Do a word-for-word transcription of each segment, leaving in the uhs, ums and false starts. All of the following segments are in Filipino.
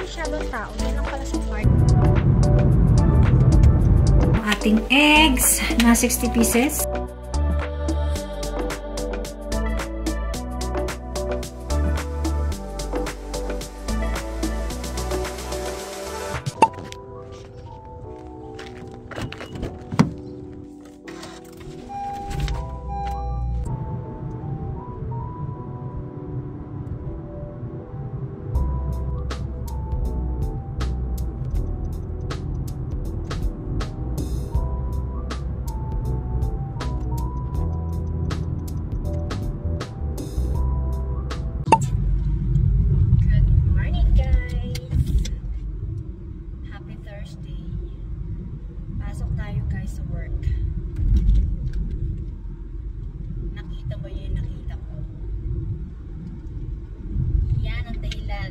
masyadong tao. Yan lang pala sa park. Ating eggs na sixty pieces. Pasok tayo guys sa work. Nakita mo yung nakita ko? Yan ang dahilan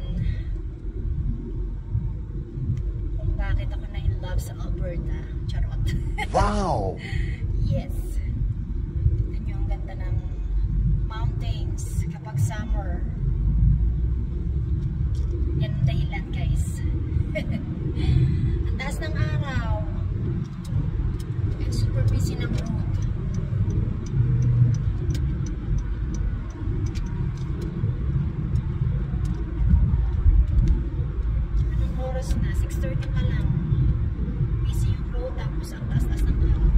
kung bakit ako na in love sa Alberta. Charot. Wow! Yes. Ito nyo ang ganda ng mountains kapag summer. Yan ang dahilan guys. Ang taas ng araw. And super busy ng road. Anong oras na? six thirty pa lang. Busy yung road tapos ang taas-taas ng araw.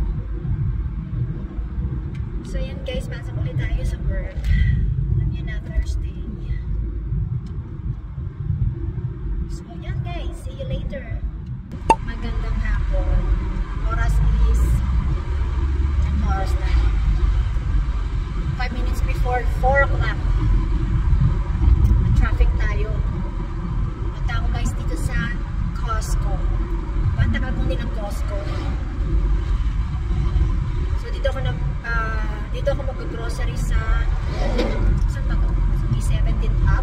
So yan guys, pasok ulit tayo sa work. Alam yan na Thursday. So yan guys, see you later. Magandang hapon. Oras is ang oras na five minutes before four o'clock. Traffic tayo. Punta ako guys dito sa Costco. Banta ka kung din ang Costco. So dito ako na uh, dito ako mag-grocery sa saan ba to? B seventeen up.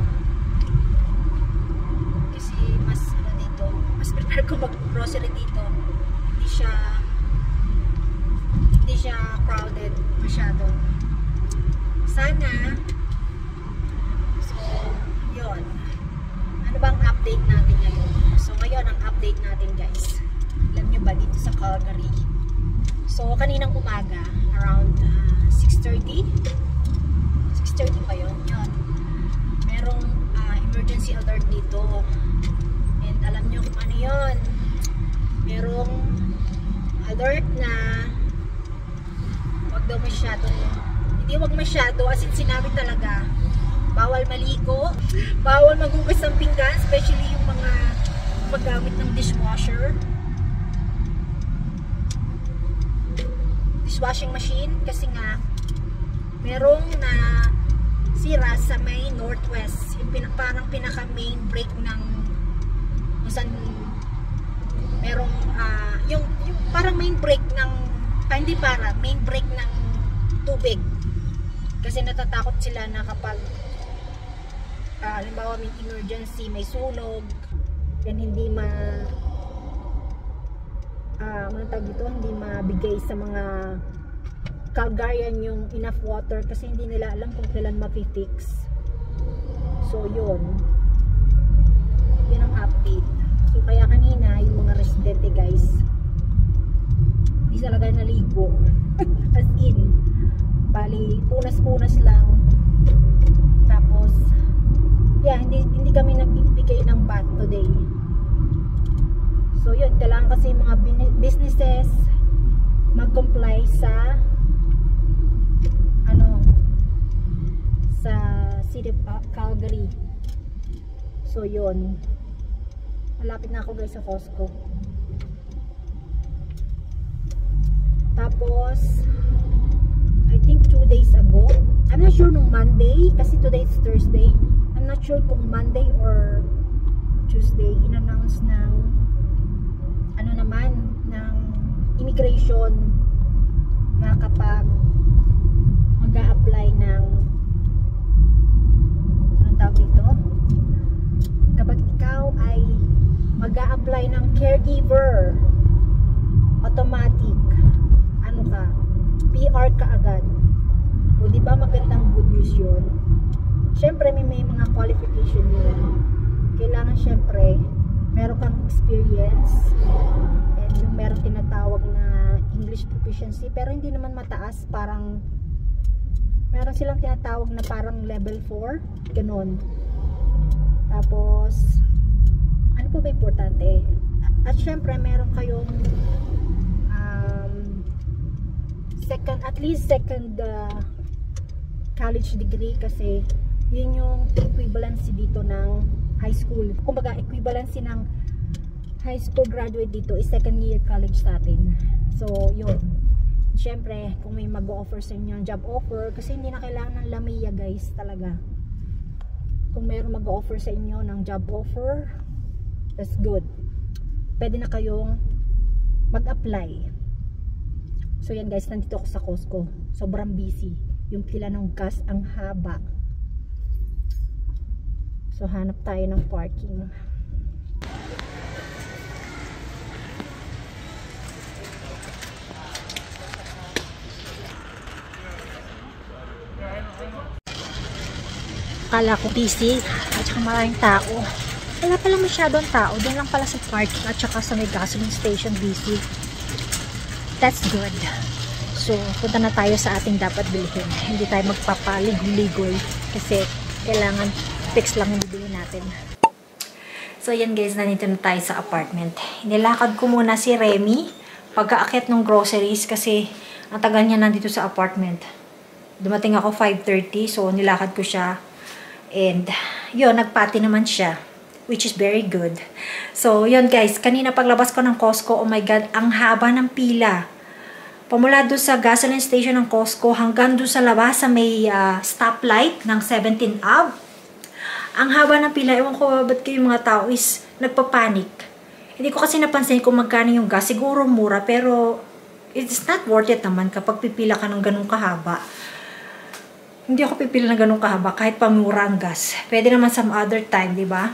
Kasi mas ano dito, mas prefer ko mag-grocery dito. Hindi siya hindi siya crowded masyado. Sana. So, yun. Ano bang update natin ngayon? So, ngayon ang update natin guys. Alam nyo ba dito sa Calgary? So, kaninang umaga, around uh, six thirty. six thirty pa yun. Yun. Merong uh, emergency alert dito. And alam nyo kung ano yun. Merong alert na wag daw masyado, hindi wag masyado, as in sinabi talaga bawal maligo, bawal maghugas ng pinggan, especially yung mga paggamit ng dishwasher dishwashing machine, kasi nga merong na sira sa may northwest, yung pin parang pinaka main break ng kung saan merong uh, yung, yung parang main break ng ah, hindi para main break ng tubig, kasi natatakot sila na kapag uh, halimbawa may emergency, may sunog, then hindi ma uh, ano tawag dito, hindi mabigay sa mga Calgarian yung enough water, kasi hindi nila alam kung kailan mapifix. So yun yun ang update. So kaya kanina yung mga residente guys, hindi talaga naligo. As in, bali punas-punas lang. Tapos yeah, hindi, hindi kami nagbibigay ng bath today. So yun, kailangan kasi mga businesses mag-comply sa ano, sa City of Calgary. So yun, malapit na ako guys sa Costco. Tapos I think two days ago, I'm not sure nung Monday, kasi today is Thursday, I'm not sure kung Monday or Tuesday, in-announce ng ano naman, ng immigration na kapag mag-a-apply ng anong tawag dito, kapag ikaw ay mag-a-apply ng caregiver, automatic ano ka, P R ka agad. O di ba magandang good news yun? Syempre may, may mga qualification yun. Kailangan syempre meron kang experience, and yung meron tinatawag na English proficiency, pero hindi naman mataas, parang meron silang tinatawag na parang level four, ganun. Tapos ano po ba importante? At syempre meron kayong um, second, at least second uh, college degree, kasi yun yung equivalency dito ng high school. Kumbaga equivalency ng high school graduate dito is second year college sa atin. So yun, syempre kung may mag-offer sa inyo job offer, kasi hindi na kailangan ng lamia guys talaga. Kung mayroong mag-offer sa inyo ng job offer, that's good, pwede na kayong mag-apply. So yan guys, nandito ako sa Costco, sobrang busy, yung pila ng gas ang haba. So hanap tayo ng parking. Akala ko busy at saka maraming tao. Wala pala masyadong tao. Doon lang pala sa parking at saka sa may gasoline station busy. That's good. So punta na tayo sa ating dapat bilhin. Hindi tayo magpapaligoy-ligoy kasi kailangan fix lang yung bibili natin. So yan guys, nandito na tayo sa apartment. Nilakad ko muna si Remy pagka-akit ng groceries kasi ang tagal niya nandito sa apartment. Dumating ako five thirty, so nilakad ko siya. And yun, nagpati naman siya, which is very good. So yun guys, kanina paglabas ko ng Costco, oh my god, ang haba ng pila. Pamula doon sa gasoline station ng Costco hanggang doon sa labas sa may uh, stoplight ng seventeenth Avenue. Ang haba ng pila, ewan ko ba't kayo mga tao is nagpapanik. Hindi ko kasi napansin kung magkano yung gas. Siguro mura, pero it's not worth it naman kapag pipila ka ng ganun kahaba. Hindi ako pipila ng ganun kahaba kahit pamura ang gas. Pwede naman some other time, di ba?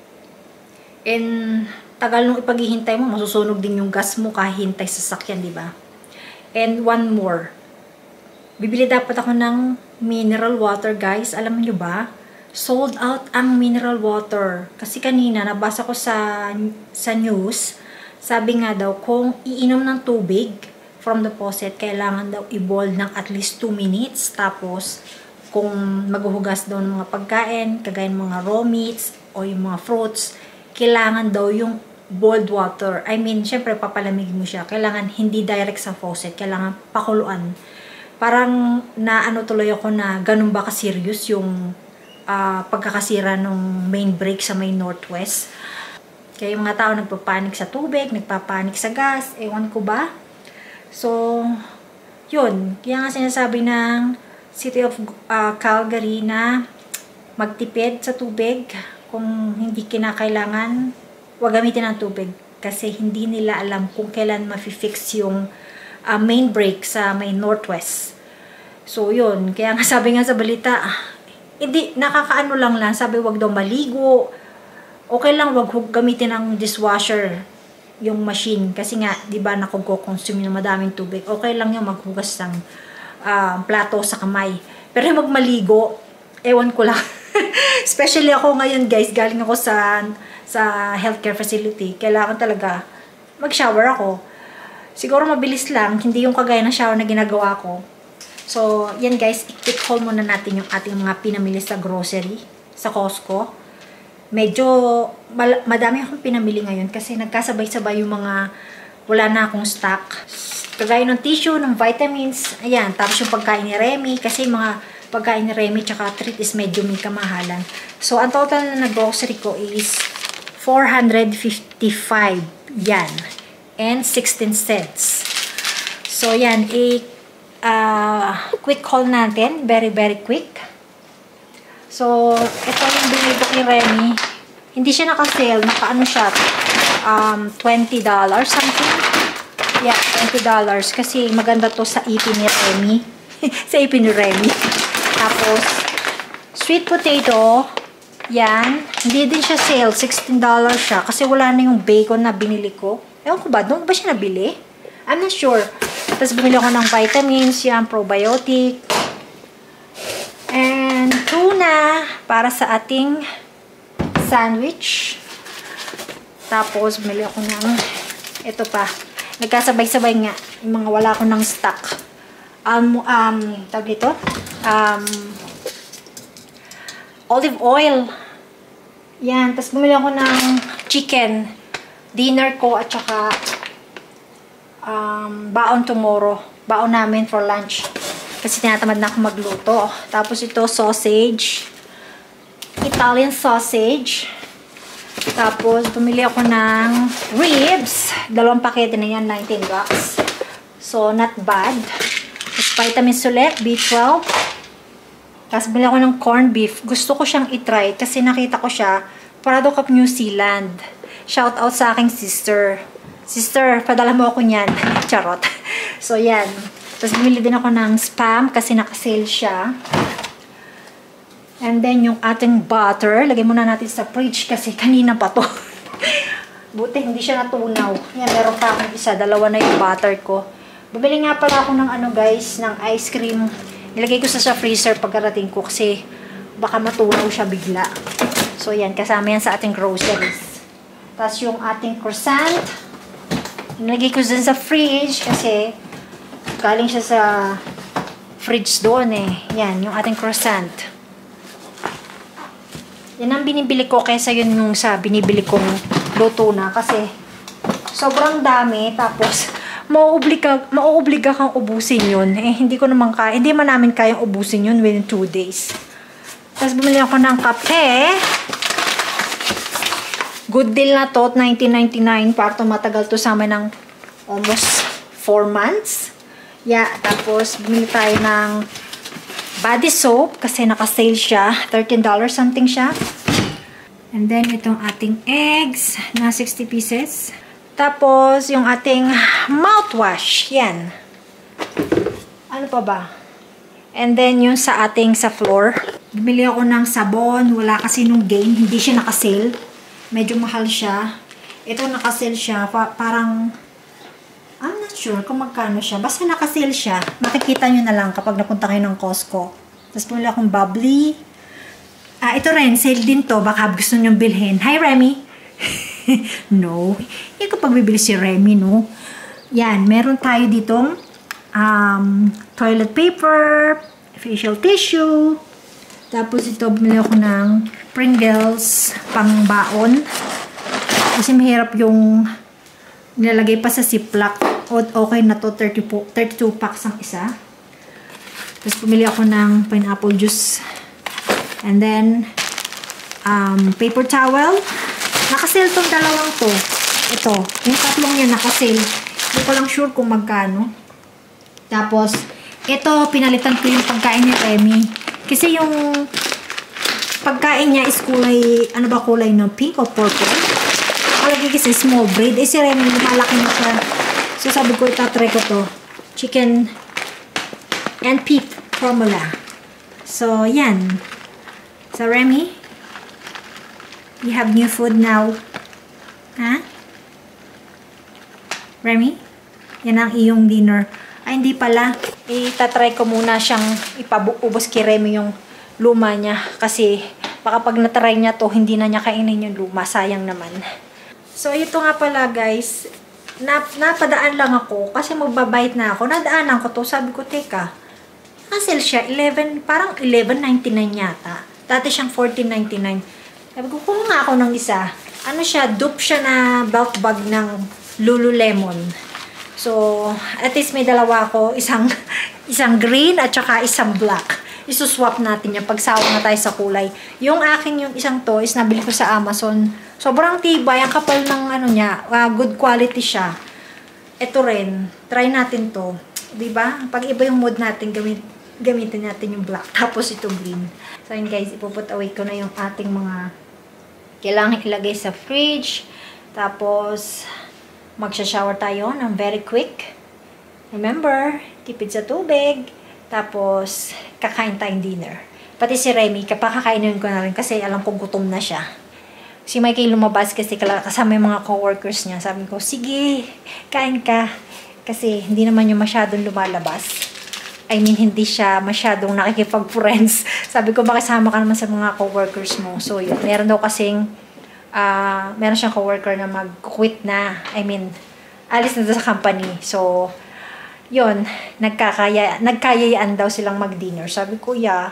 And tagal nung ipaghihintay mo, masusunog din yung gas mo kahintay sa sakyan, di ba? And one more. Bibili dapat ako ng mineral water, guys. Alam niyo ba? Sold out ang mineral water. Kasi kanina, nabasa ko sa, sa news, sabi nga daw, kung iinom ng tubig from the faucet, kailangan daw i-boil ng at least two minutes. Tapos, kung maghuhugas daw ng mga pagkain, kagaya ng mga raw meats, o yung mga fruits, kailangan daw yung boiled water. I mean, syempre, papalamigin mo siya. Kailangan hindi direct sa faucet. Kailangan pakuluan. Parang naano tuloy ako na ganun ba ka-serious yung Uh, pagkakasira ng main break sa may northwest. Kaya yung mga tao nagpapanik sa tubig, nagpapanik sa gas, ewan ko ba. So, yun. Kaya nga sinasabi ng City of uh, Calgary na magtipid sa tubig. Kung hindi kinakailangan, huwag gamitin ng tubig. Kasi hindi nila alam kung kailan mafi-fix yung uh, main break sa may northwest. So, yun. Kaya nga sabi nga sa balita, hindi, nakakaano lang lang, sabi wag daw maligo, okay lang wag gamitin ng dishwasher yung machine, kasi nga, di ba, nakog-consume ng madaming tubig, okay lang yung maghugas ng uh, plato sa kamay, pero yung magmaligo, ewan ko lang, especially ako ngayon guys, galing ako sa, sa healthcare facility, kailangan talaga mag-shower ako, siguro mabilis lang, hindi yung kagaya ng shower na ginagawa ko. So, yan guys, i-quick haul muna natin yung ating mga pinamili sa grocery, sa Costco. Medyo, madami akong pinamili ngayon kasi nagkasabay-sabay yung mga wala na akong stock. Kagaya ng tissue, ng vitamins, ayan. Tapos yung pagkain ni Remy, kasi mga pagkain ni Remy tsaka treat is medyo may kamahalan. So, ang total na grocery ko is four hundred fifty-five. Yan. And sixteen cents. So, yan, i- Uh, quick haul natin, very very quick. So ito yung binili ko ni Remy, hindi siya naka-sale, naka-ano siya, um, twenty dollars something, yeah, twenty dollars, kasi maganda to sa ipin ni Remy. Sa ipin ni Remy. Tapos sweet potato, yan, hindi din siya sale, sixteen dollars siya, kasi wala na yung bacon na binili ko. Ewan ko ba, doon ba siya nabili? I'm not sure. Tapos bumili ako ng vitamins, yan, probiotic. And tuna para sa ating sandwich. Tapos, bumili ako ng, ito pa, nagkasabay-sabay nga, yung mga wala ko ng stock. Um, um, tawag dito, um, olive oil. Yan, tapos bumili ako ng chicken, dinner ko, at saka, um, baon tomorrow. Baon namin for lunch. Kasi tinatamad na ako magluto. Tapos ito, sausage. Italian sausage. Tapos, bumili ako ng ribs. Dalawang pakete na yan, nineteen bucks. So, not bad. Tapos, vitamins ulit, B twelve. Tapos, bumili ako ng corned beef. Gusto ko siyang itry kasi nakita ko siya, product of New Zealand. Shout out sa aking sister. Sister, padala mo ako niyan. Charot. So, yan. Tapos, bumili din ako ng Spam kasi nakasale siya. And then, yung ating butter. Lagay muna natin sa fridge kasi kanina pa to. Buti, hindi siya natunaw. Yan, meron pa akong isa. Dalawa na yung butter ko. Bumili nga pala ako ng ano guys, ng ice cream. Nilagay ko sa, sa freezer pagkarating ko kasi baka matunaw siya bigla. So, yan. Kasama yan sa ating groceries. Tapos, yung ating croissant. Nilagay ko dun sa fridge kasi galing siya sa fridge doon eh. Yan, yung ating croissant. Yan ang binibili ko kaysa yun yung sa binibili kong luto na. Kasi sobrang dami. Tapos, mauobliga, mauobliga kang ubusin yun. Eh, hindi ko naman kaya. Hindi man namin kayang ubusin yun within two days. Tapos, bumili ako ng kape. Good deal na to. nineteen ninety-nine. Para matagal to sa amin ng almost four months. Yeah, tapos bumili tayo ng body soap kasi naka-sale siya. thirteen dollars something siya. And then, itong ating eggs na sixty pieces. Tapos, yung ating mouthwash. Yan. Ano pa ba? And then, yung sa ating sa floor. Bumili ako ng sabon. Wala kasi nung gain. Hindi siya naka-sale. Medyo mahal siya. Ito naka-sale siya. Pa parang I'm not sure kung magkano siya. Basta naka-sale siya. Makikita nyo na lang kapag napunta kayo ng Costco. Tapos bumili akong bubbly. Ah, ito rin. Sale din to. Baka gusto nyo bilhin. Hi, Remy! No. Hindi ko pagbibili si Remy, no? Yan. Meron tayo ditong um, toilet paper, facial tissue. Tapos ito, bumili ako ng Pringles pang baon. Kasi mahirap yung nilalagay pa sa ziplock. Okay na to, thirty-two packs ang isa. Tapos pumili ako ng pineapple juice. And then, um, paper towel. Nakasale tong dalawang to. Ito, yung tatlong yan nakasale. Hindi ko lang sure kung magkano. Tapos, ito, pinalitan ko yung pagkain ni Remy. Kasi yung pagkain niya is kulay, ano ba kulay no? Pink or purple? Lagi kasi small breed. Eh, si Remy, lumalaki na siya. So, sabi ko, itatry ko to. Chicken and beef formula. So, yan. So, Remy, you have new food now. Ha? Remy? Yan ang iyong dinner. Ay, hindi pala. Itatry ko muna siyang ipaubos kay Remy yung luma niya. Kasi, baka pag natry niya to, hindi na niya kainin yung luma. Sayang naman. So, ito nga pala guys, nap napadaan lang ako kasi magbabait na ako. Nadaanan ko to. Sabi ko, teka, cancel siya. eleven, parang eleven ninety-nine yata. Dati siyang fourteen ninety-nine. Sabi ko, kuha nga ako ng isa. Ano siya, dupe siya na bulk bag ng Lululemon. So, at least may dalawa ako. Isang, isang green at saka isang black. Isuswap natin yan. Pagsawa na tayo sa kulay. Yung akin, yung isang to, is nabili ko sa Amazon. Sobrang tibay. Ang kapal ng ano niya. Uh, good quality siya. Ito rin. Try natin to. Diba? Pag iba yung mood natin, gamit, gamitin natin yung black. Tapos itong green. So yun guys, ipuput away ko na yung ating mga kailangan ilagay sa fridge. Tapos, magsha-shower tayo ng very quick. Remember, tipid sa tubig. Tapos, kakain tayong dinner. Pati si Remy, kapag kakainin ko na rin kasi alam kong gutom na siya. Si Mikey lumabas kasi kasama yung mga coworkers niya. Sabi ko, sige, kain ka. Kasi hindi naman yung masyadong lumalabas. I mean, hindi siya masyadong nakikipag-friends. Sabi ko, makisama ka naman sa mga coworkers mo. So, yun. Meron daw kasing uh, meron siyang coworker na mag-quit na. I mean, alis na sa company. So, yun, nagkakaya, nagkayayaan daw silang mag-dinner. Sabi ko, yeah.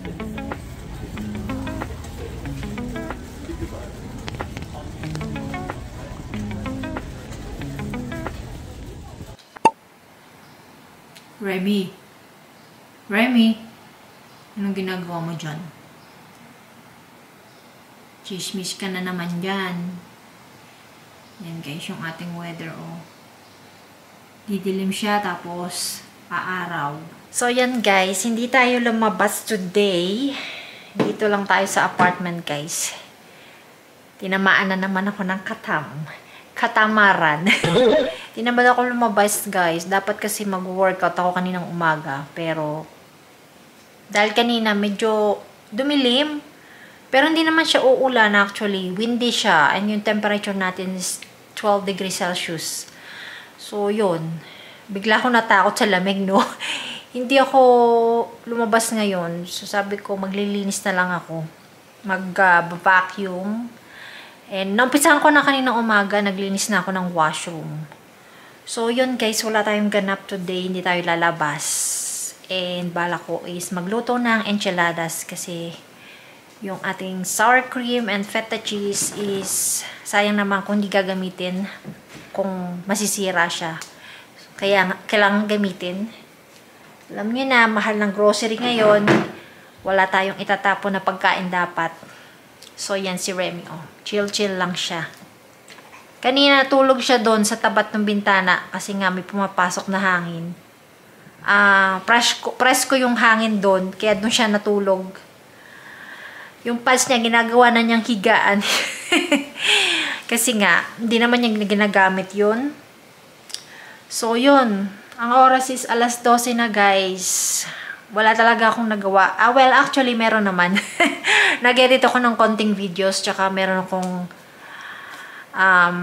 Remy. Remy. Anong ginagawa mo dyan? Chismis ka na naman dyan. Yan guys, yung ating weather, oh. Didilim siya, tapos aaraw. So yan guys, hindi tayo lumabas today. Dito lang tayo sa apartment guys. Tinamaan na naman ako ng katam. Katamaran. Tinamad ako lumabas guys. Dapat kasi mag-workout ako kaninang umaga. Pero, dahil kanina medyo dumilim. Pero hindi naman siya uulan actually. Windy siya. And yung temperature natin is twelve degrees Celsius. So, yun. Bigla ako natakot sa lamig, no? Hindi ako lumabas ngayon. So, sabi ko, maglilinis na lang ako. Mag-vacuum. Uh, And, naumpisahan ko na kaninang umaga, naglinis na ako ng washroom. So, yun guys, wala tayong ganap today. Hindi tayo lalabas. And, bala ko is magluto ng enchiladas kasi yung ating sour cream and feta cheese is sayang naman kung hindi gagamitin kung masisira siya. Kaya kailangan gamitin. Alam niyo na, mahal ng grocery ngayon. Wala tayong itatapon na pagkain dapat. So, yan si Remy. Oh, chill-chill lang siya. Kanina tulog siya doon sa tapat ng bintana kasi nga may pumapasok na hangin. Ah, uh, presko, presko yung hangin doon kaya doon siya natulog. Yung pads niya ginagawa na niyang higaan. Kasi nga, hindi naman niya ginagamit yun. So, yun. Ang oras is alas dose na guys. Wala talaga akong nagawa. Ah, well, actually, meron naman. Nag-edit ako ng konting videos, tsaka meron akong um,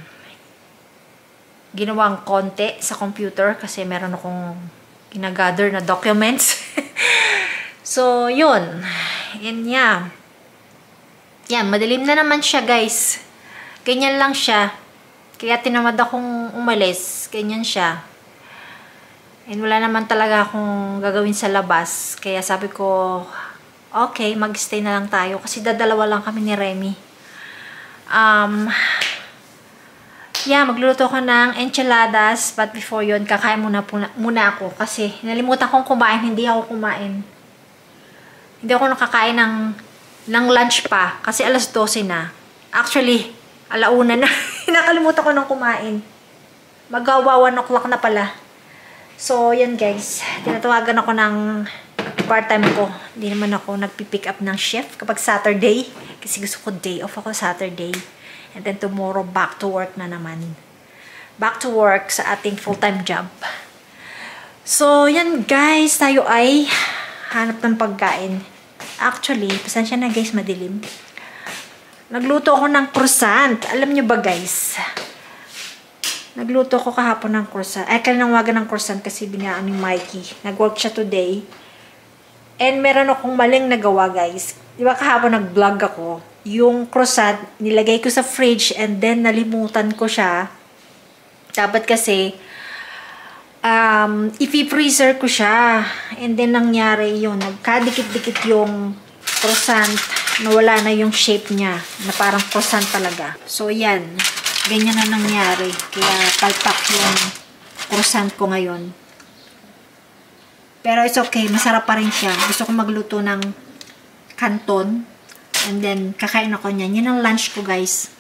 ginawang konti sa computer kasi meron akong ginagather na documents. So, yun. And yeah. Yan, madilim na naman siya, guys. Ganyan lang siya. Kaya tinamad akong umalis. Ganyan siya. And wala naman talaga akong gagawin sa labas. Kaya sabi ko, okay, mag-stay na lang tayo. Kasi dadalawa lang kami ni Remy. Um, yeah, magluluto ko ng enchiladas. But before yun, kakain muna, muna, muna ako. Kasi nalimutan kong kumain. Hindi ako kumain. Hindi ako nakakain ng, ng lunch pa. Kasi alas dose na. Actually, alauna na. Nakalimutan ko ng kumain. Magawa one o'clock na pala. So, yan guys. Tinatawagan ako ng part-time ko. Hindi naman ako nagpipick up ng shift kapag Saturday. Kasi gusto ko day off ako Saturday. And then tomorrow, back to work na naman. Back to work sa ating full-time job. So, yan guys. Tayo ay hanap ng pagkain. Actually, pasensya na guys, madilim. Nagluto ako ng croissant. Alam nyo ba guys? Nagluto ko kahapon ng croissant. Ay, kailangan wagan ng croissant kasi binayaan ni Mikey. Nag-work siya today. And meron akong maling nagawa, guys. Di ba kahapon nag-vlog ako? Yung croissant, nilagay ko sa fridge and then nalimutan ko siya. Dapat kasi, um, i-freezer ko siya. And then nangyari yun. Nagkadikit-dikit yung croissant. Nawala na yung shape niya. Na parang croissant talaga. So, yan. Ganyan na nangyari. Kaya palpak yung croissant ko ngayon. Pero it's okay. Masarap pa rin siya. Gusto ko magluto ng canton. And then, kakain ako niyan. Yan ang lunch ko, guys.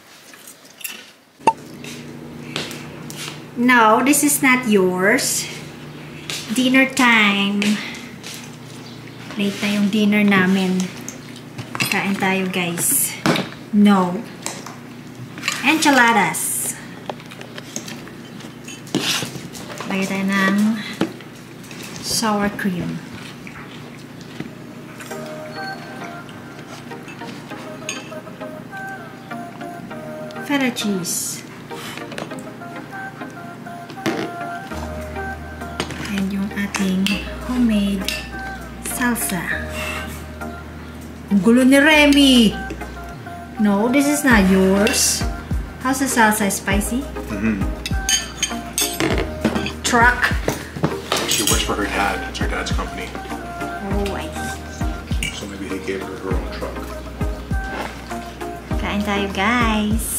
No, this is not yours. Dinner time. Late na yung dinner namin. Kain tayo, guys. No. Enchiladas. Lagay tayo ng sour cream. Feta cheese. And yung ating homemade salsa. Ang gulo ni Remy! No, this is not yours. How's the salsa? Spicy? Mm-hmm. Truck. She works for her dad. It's her dad's company. Oh, I see. So maybe he gave her her own truck. Kain tayo, guys.